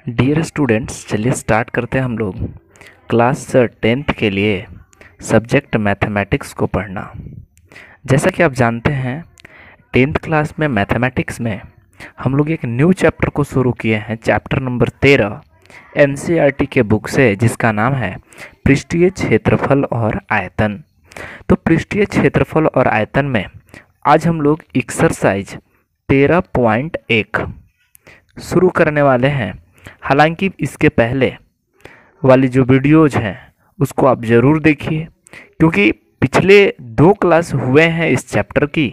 Dear students, चलिए start करते हैं हम लोग क्लास 10th के लिए सब्जेक्ट मैथमेटिक्स को पढ़ना। जैसा कि आप जानते हैं 10th क्लास में मैथमेटिक्स में हम लोग एक न्यू चैप्टर को शुरू किए हैं, चैप्टर नंबर 13 एनसीईआरटी के बुक से, जिसका नाम है पृष्ठीय क्षेत्रफल और आयतन। तो पृष्ठीय क्षेत्रफल और आयतन में आज हम लोग एक्सरसाइज 13.1 शुरू करने वाले हैं। हालांकि इसके पहले वाली जो वीडियोज हैं उसको आप ज़रूर देखिए, क्योंकि पिछले 2 क्लास हुए हैं इस चैप्टर की।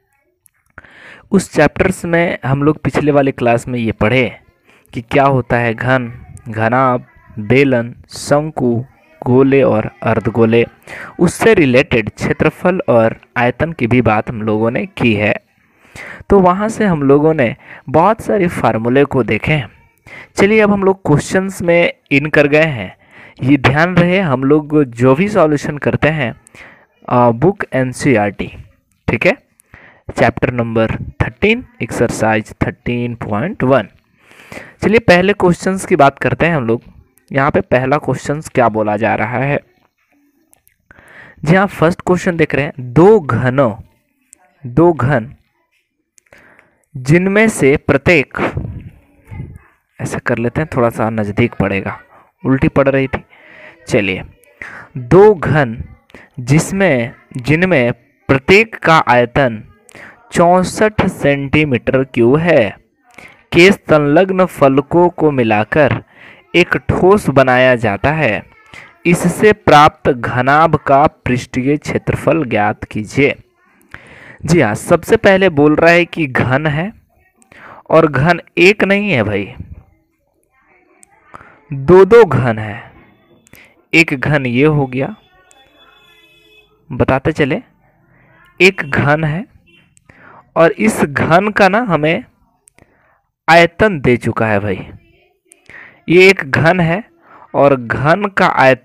उस चैप्टर्स में हम लोग पिछले वाले क्लास में ये पढ़े कि क्या होता है घन, घनाभ, बेलन, शंकु, गोले और अर्धगोले। उससे रिलेटेड क्षेत्रफल और आयतन की भी बात हम लोगों ने की है। तो वहाँ से हम लोगों ने बहुत सारे फार्मूले को देखे। चलिए अब हम लोग क्वेश्चंस में इन कर गए हैं। ये ध्यान रहे, हम लोग जो भी सॉल्यूशन करते हैं बुक एनसीईआरटी, ठीक है, चैप्टर नंबर 13 एक्सरसाइज 13.1। चलिए पहले क्वेश्चंस की बात करते हैं हम लोग। यहाँ पे पहला क्वेश्चंस क्या बोला जा रहा है, जी हाँ, फर्स्ट क्वेश्चन देख रहे हैं, दो घन जिनमें से प्रत्येक, ऐसा कर लेते हैं, थोड़ा सा नज़दीक पड़ेगा, उल्टी पड़ रही थी। चलिए, 2 घन जिनमें प्रत्येक का आयतन 64 सेंटीमीटर क्यूब है के संलग्न फलकों को मिलाकर एक ठोस बनाया जाता है। इससे प्राप्त घनाभ का पृष्ठीय क्षेत्रफल ज्ञात कीजिए। जी हाँ, सबसे पहले बोल रहा है कि घन है, और घन एक नहीं है भाई, 2 घन है। एक घन ये हो गया, बताते चले, एक घन है और इस घन का ना हमें आयतन दे चुका है भाई। ये एक घन है और घन का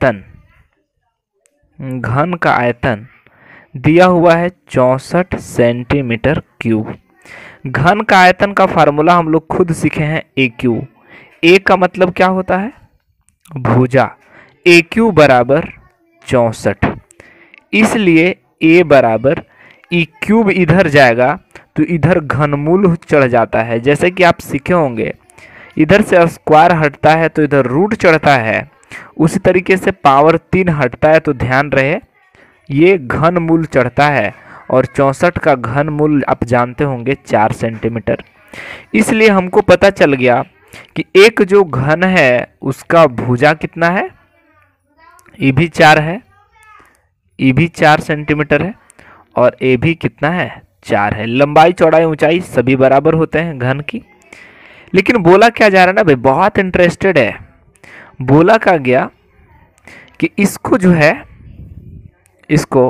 आयतन दिया हुआ है 64 सेंटीमीटर क्यूब। घन का आयतन का फार्मूला हम लोग खुद सीखे हैं, ए क्यू। ए का मतलब क्या होता है, भुजा। ए क्यू बराबर 64, इसलिए ए बराबर ई क्यूब इधर जाएगा तो इधर घनमूल चढ़ जाता है। जैसे कि आप सीखे होंगे, इधर से स्क्वायर हटता है तो इधर रूट चढ़ता है, उसी तरीके से पावर 3 हटता है तो ध्यान रहे ये घनमूल चढ़ता है। और 64 का घनमूल आप जानते होंगे 4 सेंटीमीटर। इसलिए हमको पता चल गया कि एक जो घन है उसका भुजा कितना है, ये भी 4 है, ये भी 4 सेंटीमीटर है, और ये भी कितना है, 4 है। लंबाई, चौड़ाई, ऊंचाई सभी बराबर होते हैं घन की। लेकिन बोला क्या जा रहा है ना भाई, बहुत इंटरेस्टेड है। बोला क्या गया कि इसको जो है, इसको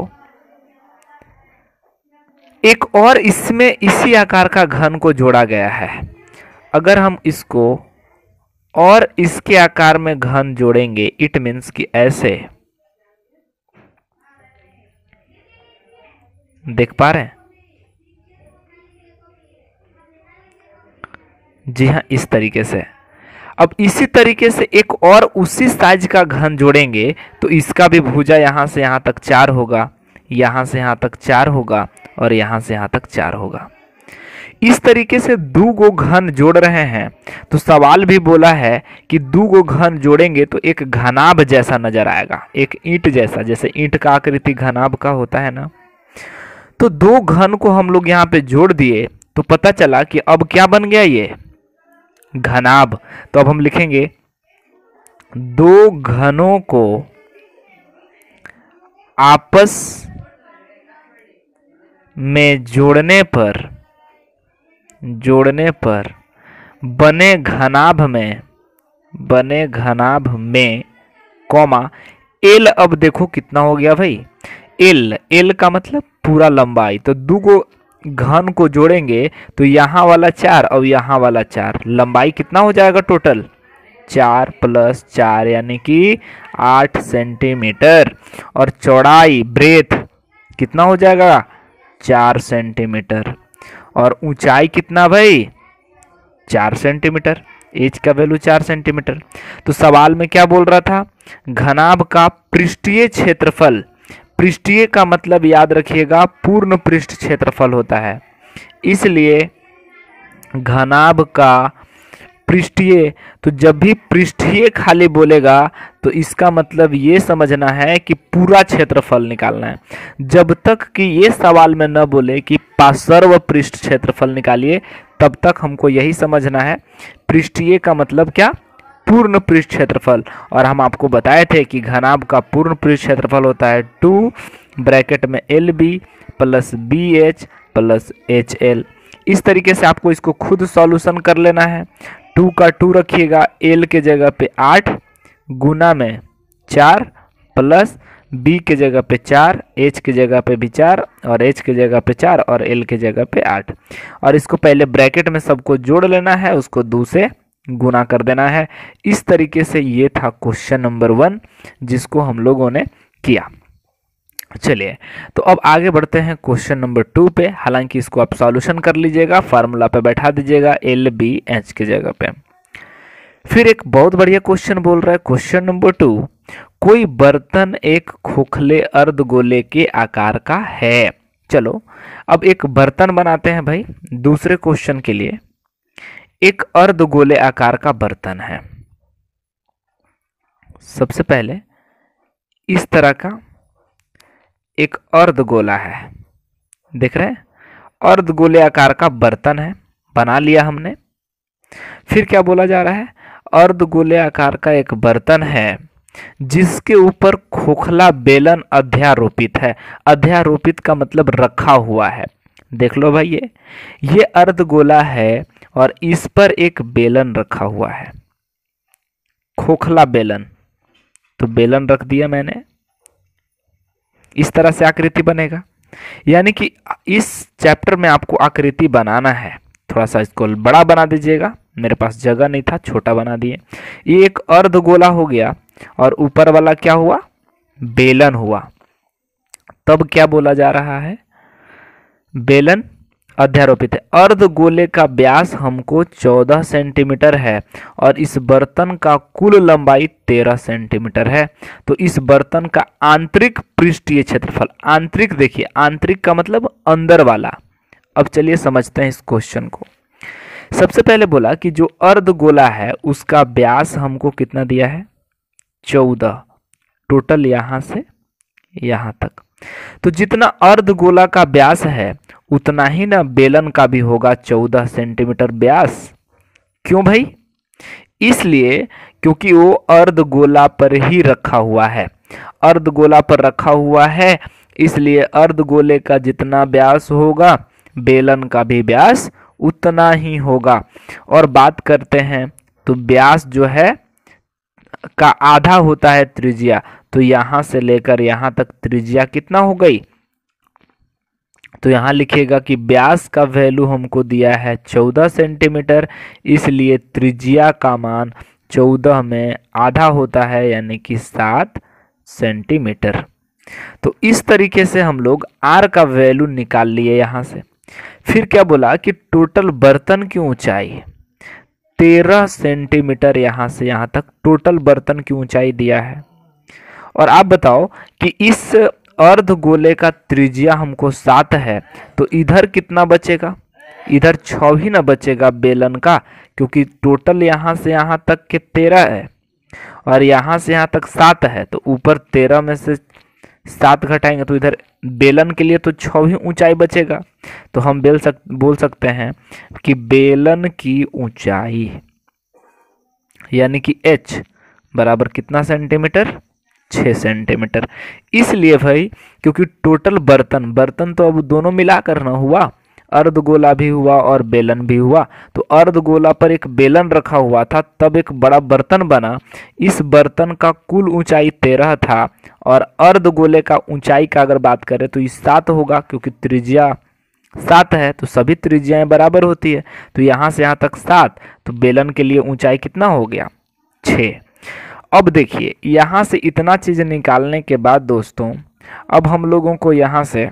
एक और इसमें इसी आकार का घन को जोड़ा गया है। अगर हम इसको और इसके आकार में घन जोड़ेंगे, इट मीन्स कि ऐसे, देख पा रहे हैं, जी हाँ, इस तरीके से। अब इसी तरीके से एक और उसी साइज का घन जोड़ेंगे तो इसका भी भुजा यहाँ से यहाँ तक 4 होगा, यहाँ से यहाँ तक 4 होगा, और यहाँ से यहाँ तक 4 होगा। इस तरीके से 2 घन जोड़ रहे हैं। तो सवाल भी बोला है कि 2 घन जोड़ेंगे तो एक घनाभ जैसा नजर आएगा, एक ईंट जैसा, जैसे ईंट का आकृति घनाभ का होता है ना। तो 2 घन को हम लोग यहाँ पे जोड़ दिए तो पता चला कि अब क्या बन गया, ये घनाभ। तो अब हम लिखेंगे 2 घनों को आपस में जोड़ने पर बने घनाभ में कॉमा एल। अब देखो कितना हो गया भाई, एल का मतलब पूरा लंबाई। तो 2 घन को जोड़ेंगे तो यहाँ वाला 4 और यहाँ वाला 4, लंबाई कितना हो जाएगा टोटल, 4 + 4 यानी कि 8 सेंटीमीटर। और चौड़ाई, ब्रेथ कितना हो जाएगा, 4 सेंटीमीटर। और ऊंचाई कितना भाई, 4 सेंटीमीटर। एच का वैल्यू 4 सेंटीमीटर। तो सवाल में क्या बोल रहा था, घनाभ का पृष्ठीय क्षेत्रफल, पृष्ठीय का मतलब याद रखिएगा पूर्ण पृष्ठ क्षेत्रफल होता है, इसलिए घनाभ का पृष्ठीय, तो जब भी पृष्ठीय खाली बोलेगा तो इसका मतलब ये समझना है कि पूरा क्षेत्रफल निकालना है। जब तक कि ये सवाल में न बोले कि पार्श्व पृष्ठ क्षेत्रफल निकालिए, तब तक हमको यही समझना है पृष्ठीय का मतलब क्या, पूर्ण पृष्ठ क्षेत्रफल। और हम आपको बताए थे कि घनाभ का पूर्ण पृष्ठ क्षेत्रफल होता है 2 ब्रैकेट में LB plus BH plus HL। इस तरीके से आपको इसको खुद सॉल्यूशन कर लेना है। 2 का 2 रखिएगा, L के जगह पे 8 गुना में 4 प्लस B के जगह पे 4, H के जगह पे भी 4 और H के जगह पे 4 और L के जगह पे 8। और इसको पहले ब्रैकेट में सबको जोड़ लेना है, उसको 2 से गुना कर देना है। इस तरीके से ये था क्वेश्चन नंबर 1 जिसको हम लोगों ने किया। चलिए तो अब आगे बढ़ते हैं क्वेश्चन नंबर 2 पे। हालांकि इसको आप सॉल्यूशन कर लीजिएगा, फार्मूला पे बैठा दीजिएगा LBH की जगह पे। फिर एक बहुत बढ़िया क्वेश्चन बोल रहा है क्वेश्चन नंबर 2, कोई बर्तन एक खोखले अर्धगोले के आकार का है। चलो अब एक बर्तन बनाते हैं भाई दूसरे क्वेश्चन के लिए। एक अर्धगोले आकार का बर्तन है। सबसे पहले इस तरह का एक अर्धगोला है, देख रहे हैं, अर्धगोले आकार का बर्तन है, बना लिया हमने। फिर क्या बोला जा रहा है, अर्धगोले आकार का एक बर्तन है जिसके ऊपर खोखला बेलन अध्यारोपित है। अध्यारोपित का मतलब रखा हुआ है। देख लो भाई, ये अर्धगोला है और इस पर एक बेलन रखा हुआ है, खोखला बेलन। तो बेलन रख दिया मैंने, इस तरह से आकृति बनेगा। यानी कि इस चैप्टर में आपको आकृति बनाना है। थोड़ा सा इसको बड़ा बना दीजिएगा, मेरे पास जगह नहीं था, छोटा बना दिए। ये एक अर्धगोला हो गया और ऊपर वाला क्या हुआ, बेलन हुआ। तब क्या बोला जा रहा है, बेलन अध्यारोपित है। अर्धगोले का व्यास हमको 14 सेंटीमीटर है और इस बर्तन का कुल लंबाई 13 सेंटीमीटर है। तो इस बर्तन का आंतरिक पृष्ठीय क्षेत्रफल, आंतरिक देखिए, आंतरिक का मतलब अंदर वाला। अब चलिए समझते हैं इस क्वेश्चन को। सबसे पहले बोला कि जो अर्धगोला है उसका व्यास हमको कितना दिया है, 14, टोटल यहां से यहां तक। तो जितना अर्धगोला का व्यास है उतना ही ना बेलन का भी होगा 14 सेंटीमीटर व्यास। क्यों भाई, इसलिए क्योंकि वो अर्धगोला पर ही रखा हुआ है। अर्धगोला पर रखा हुआ है इसलिए अर्धगोले का जितना व्यास होगा बेलन का भी व्यास उतना ही होगा। और बात करते हैं तो व्यास जो है का आधा होता है त्रिज्या। तो यहां से लेकर यहां तक त्रिज्या कितना हो गई, तो यहां लिखिएगा कि व्यास का वैल्यू हमको दिया है 14 सेंटीमीटर, इसलिए त्रिज्या का मान 14 में आधा होता है यानी कि 7 सेंटीमीटर। तो इस तरीके से हम लोग आर का वैल्यू निकाल लिए यहां से। फिर क्या बोला कि टोटल बर्तन की ऊंचाई 13 सेंटीमीटर, यहां से यहां तक टोटल बर्तन की ऊंचाई दिया है। और आप बताओ कि इस अर्धगोले का त्रिज्या हमको 7 है, तो इधर कितना बचेगा, इधर 6 ही ना बचेगा बेलन का, क्योंकि टोटल यहां से यहां तक के 13 है और यहां से यहां तक 7 है। तो ऊपर 13 में से 7 घटाएंगे तो इधर बेलन के लिए तो 6 ही ऊंचाई बचेगा। तो हम बोल सकते हैं कि बेलन की ऊंचाई यानी कि H बराबर कितना सेंटीमीटर, 6 सेंटीमीटर। इसलिए भाई क्योंकि टोटल बर्तन तो अब दोनों मिलाकर ना हुआ, अर्धगोला भी हुआ और बेलन भी हुआ। तो अर्धगोला पर एक बेलन रखा हुआ था तब एक बड़ा बर्तन बना। इस बर्तन का कुल ऊंचाई 13 था और अर्धगोले का ऊंचाई का अगर बात करें तो ये 7 होगा, क्योंकि त्रिज्या 7 है तो सभी त्रिज्याएं बराबर होती है। तो यहां से यहां तक 7, तो बेलन के लिए ऊंचाई कितना हो गया, 6। अब देखिए यहां से इतना चीज निकालने के बाद दोस्तों अब हम लोगों को यहां से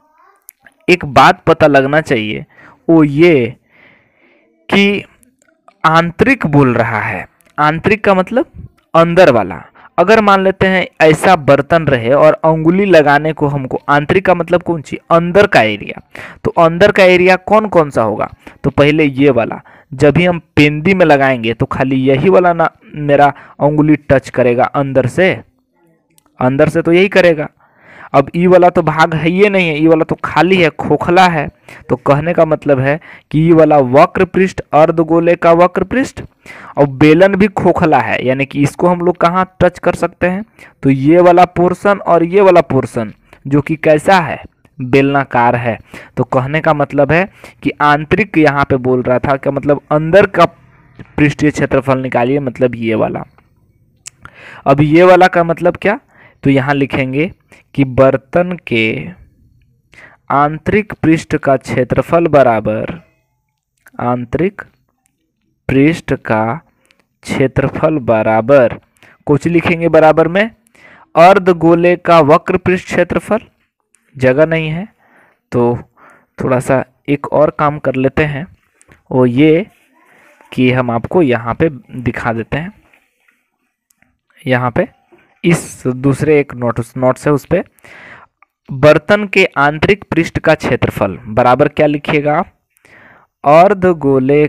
एक बात पता लगना चाहिए, वो ये कि आंतरिक बोल रहा है, आंतरिक का मतलब अंदर वाला। अगर मान लेते हैं ऐसा बर्तन रहे और अंगुली लगाने को हमको, आंतरिक का मतलब कौन सी, अंदर का एरिया। तो अंदर का एरिया कौन कौन सा होगा, तो पहले ये वाला, जब भी हम पेंदी में लगाएंगे तो खाली यही वाला ना मेरा अंगुली टच करेगा अंदर से, अंदर से तो यही करेगा। अब ई वाला तो भाग है ये नहीं है, ई वाला तो खाली है, खोखला है। तो कहने का मतलब है कि ई वाला वक्र पृष्ठ, अर्धगोले का वक्र पृष्ठ, और बेलन भी खोखला है, यानी कि इसको हम लोग कहाँ टच कर सकते हैं, तो ये वाला पोर्शन और ये वाला पोर्शन जो कि कैसा है, बेलनाकार है। तो कहने का मतलब है कि आंतरिक यहाँ पे बोल रहा था, क्या मतलब अंदर का पृष्ठीय क्षेत्रफल निकालिए, मतलब ये वाला। अब ये वाला का मतलब क्या, तो यहाँ लिखेंगे कि बर्तन के आंतरिक पृष्ठ का क्षेत्रफल बराबर, आंतरिक पृष्ठ का क्षेत्रफल बराबर, कुछ लिखेंगे बराबर में अर्धगोले का वक्र पृष्ठ क्षेत्रफल। जगह नहीं है तो थोड़ा सा एक और काम कर लेते हैं, वो ये कि हम आपको यहाँ पे दिखा देते हैं। यहाँ पे इस दूसरे एक नोट्स है, उस पे बर्तन के आंतरिक पृष्ठ का क्षेत्रफल बराबर क्या लिखिएगा, अर्धगोले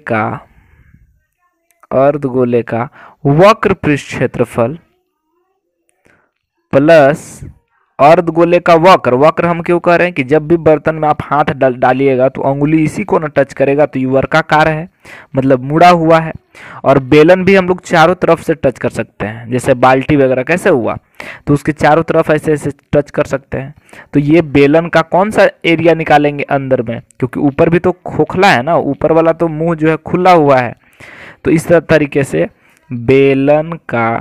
का वक्र पृष्ठ क्षेत्रफल प्लस अर्धगोले का वक्र। वक्र हम क्यों कह रहे हैं कि जब भी बर्तन में आप हाथ डालिएगा तो अंगुली इसी को ना टच करेगा, तो ये वर्गाकार है, मतलब मुड़ा हुआ है। और बेलन भी हम लोग चारों तरफ से टच कर सकते हैं, जैसे बाल्टी वगैरह कैसे हुआ, तो उसके चारों तरफ ऐसे ऐसे टच कर सकते हैं। तो ये बेलन का कौन सा एरिया निकालेंगे अंदर में, क्योंकि ऊपर भी तो खोखला है ना, ऊपर वाला तो मुंह जो है खुला हुआ है। तो इस तरीके से बेलन का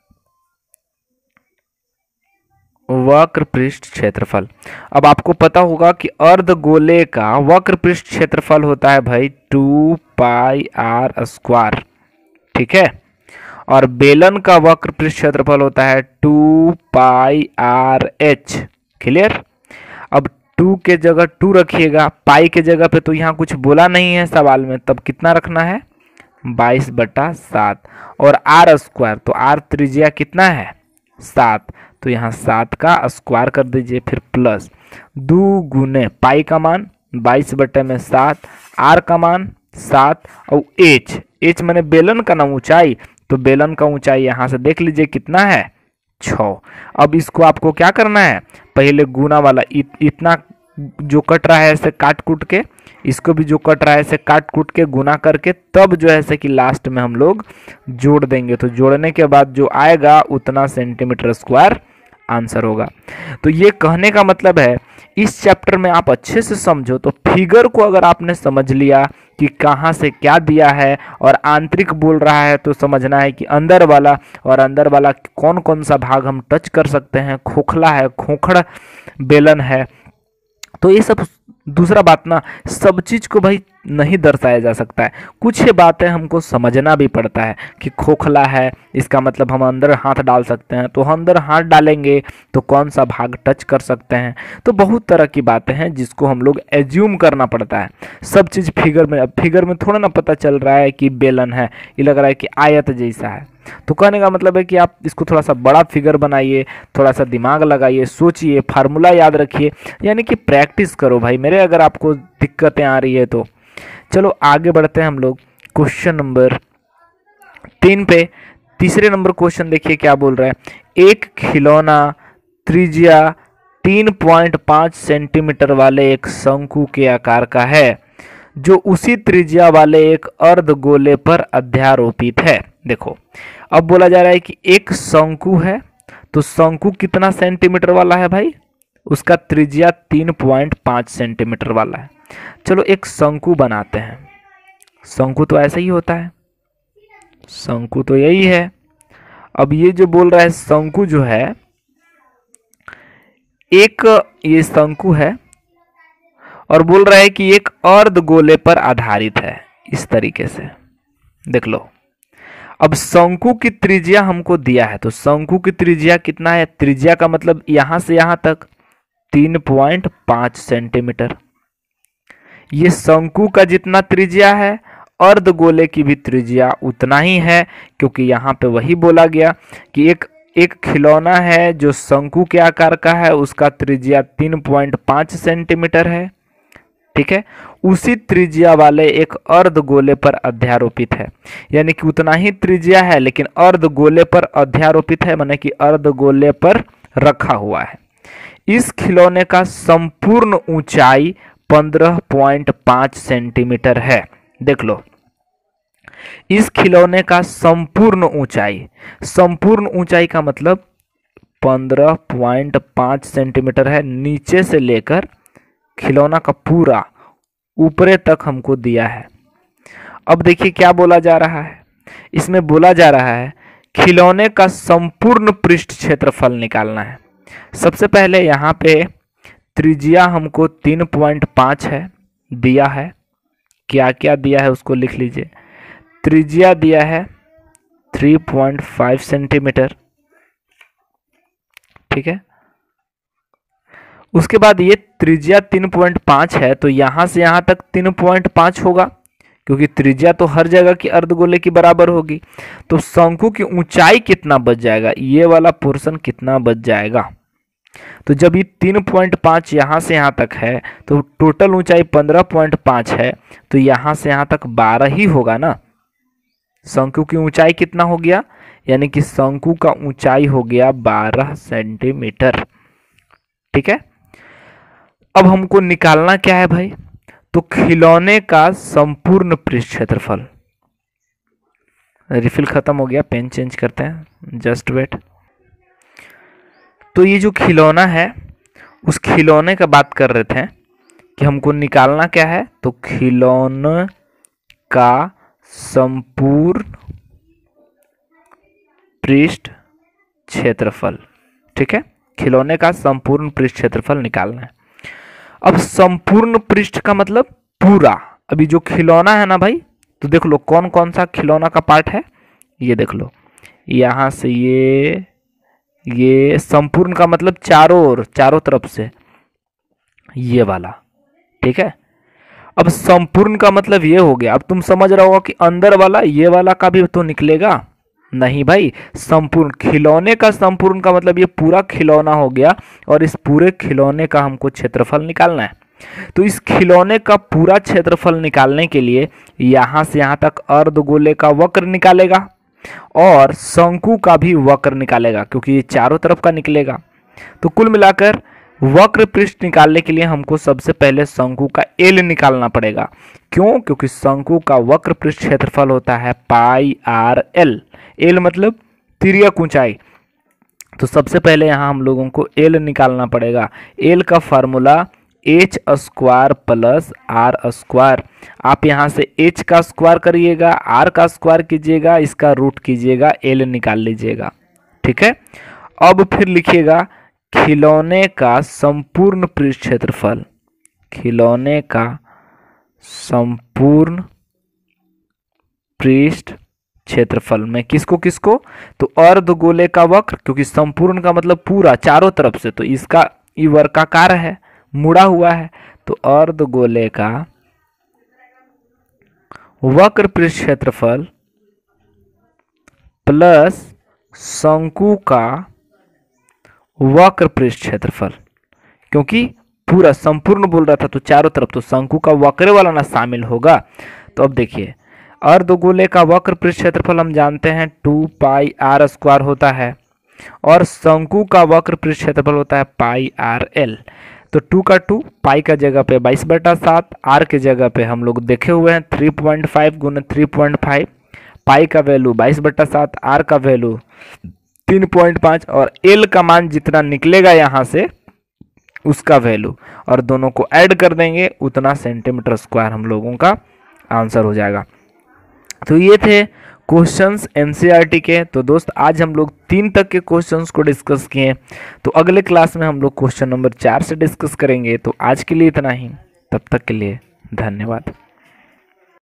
वक्र पृष्ठ क्षेत्रफल। अब आपको पता होगा कि अर्धगोले का वक्र पृष्ठ क्षेत्रफल होता है भाई 2 पाई आर स्क्वायर, ठीक है। और बेलन का वक्र पृष्ठ क्षेत्रफल होता है 2 पाई आर एच, क्लियर। अब 2 के जगह 2 रखिएगा, पाई के जगह पे तो यहाँ कुछ बोला नहीं है सवाल में, तब कितना रखना है 22/7। और आर स्क्वायर, तो आर त्रिज्या कितना है 7, तो यहाँ 7 का स्क्वायर कर दीजिए, फिर प्लस 2 गुने पाई का मान 22/7, आर का मान 7, और एच मैंने बेलन का ना ऊंचाई, तो बेलन का ऊंचाई यहाँ से देख लीजिए कितना है 6। अब इसको आपको क्या करना है, पहले गुना वाला इतना जो कट रहा है ऐसे काट कूट के, इसको भी जो कट रहा है ऐसे काट कूट के गुना करके, तब जो है कि लास्ट में हम लोग जोड़ देंगे। तो जोड़ने के बाद जो आएगा उतना सेंटीमीटर स्क्वायर आंसर होगा। तो ये कहने का मतलब है इस चैप्टर में आप अच्छे से समझो, तो फिगर को अगर आपने समझ लिया कि कहाँ से क्या दिया है और आंतरिक बोल रहा है, तो समझना है कि अंदर वाला, और अंदर वाला कौन कौन सा भाग हम टच कर सकते हैं, खोखला है, खोखड़ बेलन है। तो ये सब दूसरा बात ना, सब चीज को भाई नहीं दर्शाया जा सकता है, कुछ ये बातें हमको समझना भी पड़ता है कि खोखला है इसका मतलब हम अंदर हाथ डाल सकते हैं, तो हम अंदर हाथ डालेंगे तो कौन सा भाग टच कर सकते हैं। तो बहुत तरह की बातें हैं जिसको हम लोग एज्यूम करना पड़ता है। सब चीज़ फिगर में थोड़ा ना पता चल रहा है कि बेलन है, ये लग रहा है कि आयत जैसा है। तो कहने का मतलब है कि आप इसको थोड़ा सा बड़ा फिगर बनाइए, थोड़ा सा दिमाग लगाइए, सोचिए, फार्मूला याद रखिए, यानी कि प्रैक्टिस करो भाई मेरे, अगर आपको दिक्कतें आ रही है तो। चलो आगे बढ़ते हैं हम लोग क्वेश्चन नंबर 3 पे। तीसरे नंबर क्वेश्चन देखिए क्या बोल रहा है, एक खिलौना त्रिज्या 3.5 सेंटीमीटर वाले एक शंकु के आकार का है जो उसी त्रिज्या वाले एक अर्धगोले पर अध्यारोपित है। देखो अब बोला जा रहा है कि एक शंकु है, तो शंकु कितना सेंटीमीटर वाला है भाई, उसका त्रिज्या 3.5 सेंटीमीटर वाला है। चलो एक शंकु बनाते हैं, शंकु तो ऐसा ही होता है, शंकु तो यही है। अब ये जो बोल रहा है शंकु जो है, एक ये शंकु है और बोल रहा है कि एक अर्धगोले पर आधारित है, इस तरीके से देख लो। अब शंकु की त्रिज्या हमको दिया है, तो शंकु की त्रिज्या कितना है, त्रिज्या का मतलब यहां से यहां तक 3.5 सेंटीमीटर। ये शंकु का जितना त्रिज्या है अर्धगोले की भी त्रिज्या उतना ही है, क्योंकि यहाँ पे वही बोला गया कि एक खिलौना है जो शंकु के आकार का है, उसका त्रिज्या 3.5 सेंटीमीटर है। ठीक है, उसी त्रिज्या वाले एक अर्धगोले पर अध्यारोपित है, यानी कि उतना ही त्रिज्या है लेकिन अर्धगोले पर अध्यारोपित है, माने कि अर्धगोले पर रखा हुआ है। इस खिलौने का संपूर्ण ऊंचाई 15.5 सेंटीमीटर है। देख लो, इस खिलौने का संपूर्ण ऊंचाई का मतलब 15.5 सेंटीमीटर है, नीचे से लेकर खिलौना का पूरा ऊपरे तक हमको दिया है। अब देखिए क्या बोला जा रहा है, इसमें बोला जा रहा है खिलौने का संपूर्ण पृष्ठ क्षेत्रफल निकालना है। सबसे पहले यहाँ पे त्रिज्या हमको 3.5 है दिया है, क्या क्या दिया है उसको लिख लीजिए। त्रिज्या दिया है 3.5 सेंटीमीटर, ठीक है। उसके बाद ये त्रिज्या 3.5 है, तो यहां से यहां तक 3.5 होगा, क्योंकि त्रिज्या तो हर जगह की अर्धगोले की बराबर होगी। तो शंकु की ऊंचाई कितना बच जाएगा, ये वाला पोर्शन कितना बच जाएगा। तो जब ये 3.5 यहां से यहां तक है तो टोटल ऊंचाई 15.5 है, तो यहां से यहां तक 12 ही होगा ना। शंकु की ऊंचाई कितना हो गया, यानी कि शंकु का ऊंचाई हो गया 12 सेंटीमीटर। ठीक है, अब हमको निकालना क्या है भाई, तो खिलौने का संपूर्ण पृष्ठ क्षेत्रफल। रिफिल खत्म हो गया, पेन चेंज करते हैं, जस्ट वेट। तो ये जो खिलौना है उस खिलौने का बात कर रहे थे कि हमको निकालना क्या है, तो खिलौने का संपूर्ण पृष्ठ क्षेत्रफल। ठीक है, खिलौने का संपूर्ण पृष्ठ क्षेत्रफल निकालना है। अब संपूर्ण पृष्ठ का मतलब पूरा। अभी जो खिलौना है ना भाई, तो देख लो कौन कौन सा खिलौना का पार्ट है, ये देख लो। यहां से ये संपूर्ण का मतलब चारों तरफ से ये वाला। ठीक है, अब संपूर्ण का मतलब ये हो गया। अब तुम समझ रहे होगा कि अंदर वाला ये वाला का भी तो निकलेगा, नहीं भाई। संपूर्ण खिलौने का संपूर्ण का मतलब ये पूरा खिलौना हो गया, और इस पूरे खिलौने का हमको क्षेत्रफल निकालना है। तो इस खिलौने का पूरा क्षेत्रफल निकालने के लिए यहां से यहां तक अर्धगोले का वक्र निकालेगा और शंकु का भी वक्र निकालेगा, क्योंकि ये चारों तरफ का निकलेगा। तो कुल मिलाकर वक्र पृष्ठ निकालने के लिए हमको सबसे पहले शंकु का एल निकालना पड़ेगा। क्यों, क्योंकि शंकु का वक्र पृष्ठ क्षेत्रफल होता है पाई आर एल। एल मतलब तिर्यक ऊंचाई। तो सबसे पहले यहां हम लोगों को एल निकालना पड़ेगा। एल का formula H square plus R square. आप यहां से एच का स्क्वायर करिएगा, आर का स्क्वायर कीजिएगा, इसका रूट कीजिएगा, एल निकाल लीजिएगा। ठीक है, अब फिर लिखिएगा खिलौने का संपूर्ण पृष्ठ क्षेत्रफल। खिलौने का संपूर्ण पृष्ठ क्षेत्रफल में किसको किसको, तो अर्धगोले का वक्र, क्योंकि संपूर्ण का मतलब पूरा चारों तरफ से, तो इसका ये वर्गाकार है, मुड़ा हुआ है। तो अर्धगोले का वक्र पृष्ठ क्षेत्रफल प्लस शंकु का वक्र पृष्ठ क्षेत्रफल, क्योंकि पूरा संपूर्ण बोल रहा था तो चारों तरफ, तो शंकु का वक्र वाला ना शामिल होगा। तो अब देखिए अर्धगोले का वक्र पृष्ठ क्षेत्रफल हम जानते हैं 2 पाई आर स्क्वायर होता है, और शंकु का वक्र पृष्ठ क्षेत्रफल होता है पाई आर एल। तो 2 का 2, पाई का जगह पे 22/7, आर के जगह पे हम लोग देखे हुए हैं 3.5 गुना 3.5। पाई का वैल्यू 22/7, आर का वैल्यू 3.5, और एल का मान जितना निकलेगा यहाँ से उसका वैल्यू, और दोनों को ऐड कर देंगे, उतना सेंटीमीटर स्क्वायर हम लोगों का आंसर हो जाएगा। तो ये थे क्वेश्चंस एनसीईआरटी के। तो दोस्त आज हम लोग 3 तक के क्वेश्चंस को डिस्कस किए, तो अगले क्लास में हम लोग क्वेश्चन नंबर 4 से डिस्कस करेंगे। तो आज के लिए इतना ही, तब तक के लिए धन्यवाद।